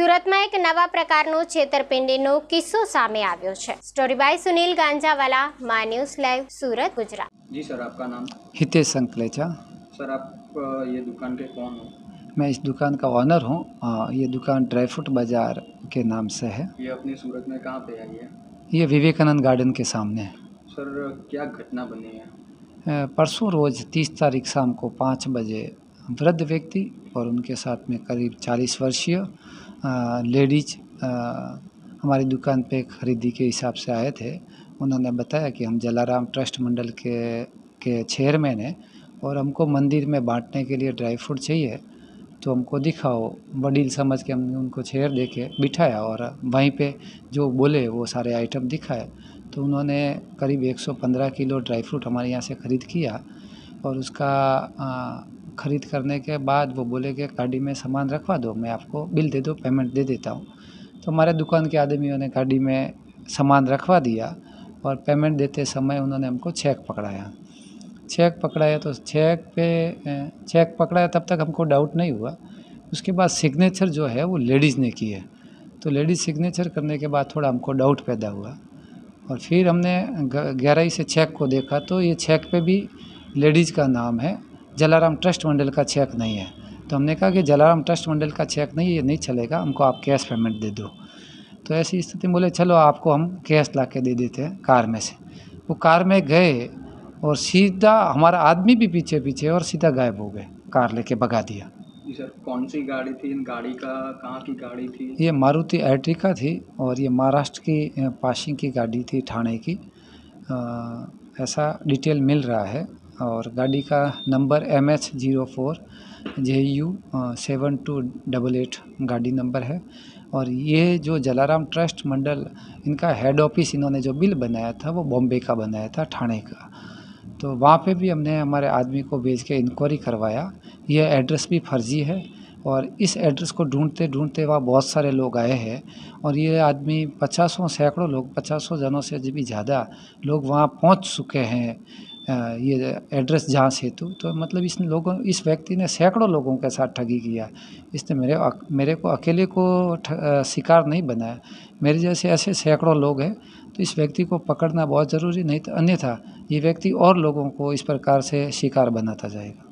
સુરતમાં એક નવા પ્રકારનો છેતરપિંડીનો કિસ્સો સામે આવ્યો છે। Story by Sunil Ganjawala, my news live, Surat, Gujarat. जी सर, आपका नाम? हितेश संकलेचा। सर, आप ये दुकान के कौन हो? मैं इस दुकान का ऑनर हूँ। ये दुकान ड्राई फ्रूट बाज़ार के नाम से है। ये अपनी सूरत में कहाँ पे आई है? ये विवेकानंद गार्डन के सामने है। सर, क्या घटना बनी है? परसों रोज़ 30 तारीख शाम को 5 बजे वृद्ध व्यक्ति और उनके साथ में करीब 40 वर्षीय लेडीज हमारी दुकान पे खरीदी के हिसाब से आए थे। उन्होंने बताया कि हम जलाराम ट्रस्ट मंडल के चेयरमैन हैं और हमको मंदिर में बांटने के लिए ड्राई फ्रूट चाहिए, तो हमको दिखाओ। वडील समझ के हमने उनको चेयर दे के बिठाया और वहीं पे जो बोले वो सारे आइटम दिखाए। तो उन्होंने करीब 115 किलो ड्राई फ्रूट हमारे यहाँ से ख़रीद किया और उसका ख़रीद करने के बाद वो बोले कि गाड़ी में सामान रखवा दो, मैं आपको बिल दे दो, पेमेंट दे देता हूँ। तो हमारे दुकान के आदमियों ने गाड़ी में सामान रखवा दिया और पेमेंट देते समय उन्होंने हमको चेक पकड़ाया। तो चेक पकड़ाया तब तक हमको डाउट नहीं हुआ। उसके बाद सिग्नेचर जो है वो लेडीज़ ने की है, तो लेडीज़ सिग्नेचर करने के बाद थोड़ा हमको डाउट पैदा हुआ और फिर हमने गहराई से चेक को देखा तो ये चेक पे भी लेडीज़ का नाम है, जलाराम ट्रस्ट मंडल का चेक नहीं है। तो हमने कहा कि जलाराम ट्रस्ट मंडल का चेक नहीं, ये नहीं चलेगा, हमको आप कैश पेमेंट दे दो। तो ऐसी स्थिति में बोले चलो आपको हम कैश ला के दे देते हैं कार में से। वो कार में गए और सीधा हमारा आदमी भी पीछे और सीधा गायब हो गए, कार लेके भगा दिया। जी सर, कौन सी गाड़ी थी? इन गाड़ी का कहाँ की गाड़ी थी? ये मारुति एर्टिगा थी और ये महाराष्ट्र की पासिंग की गाड़ी थी, ठाणे की। ऐसा डिटेल मिल रहा है और गाड़ी का नंबर MH04 JU 7288 गाड़ी नंबर है। और ये जो जलाराम ट्रस्ट मंडल, इनका हेड ऑफिस इन्होंने जो बिल बनाया था वो बॉम्बे का बनाया था, ठाणे का। तो वहाँ पे भी हमने हमारे आदमी को भेज के इंक्वायरी करवाया। ये एड्रेस भी फर्जी है और इस एड्रेस को ढूंढते वहाँ बहुत सारे लोग आए हैं और ये आदमी सैकड़ों लोग, 50 जनों से भी ज़्यादा लोग वहाँ पहुँच चुके हैं ये एड्रेस जांच हेतु। तो मतलब इस व्यक्ति ने सैकड़ों लोगों के साथ ठगी किया। इसने मेरे को अकेले को शिकार नहीं बनाया, मेरे जैसे ऐसे सैकड़ों लोग हैं। तो इस व्यक्ति को पकड़ना बहुत ज़रूरी, नहीं तो अन्यथा ये व्यक्ति और लोगों को इस प्रकार से शिकार बनाता जाएगा।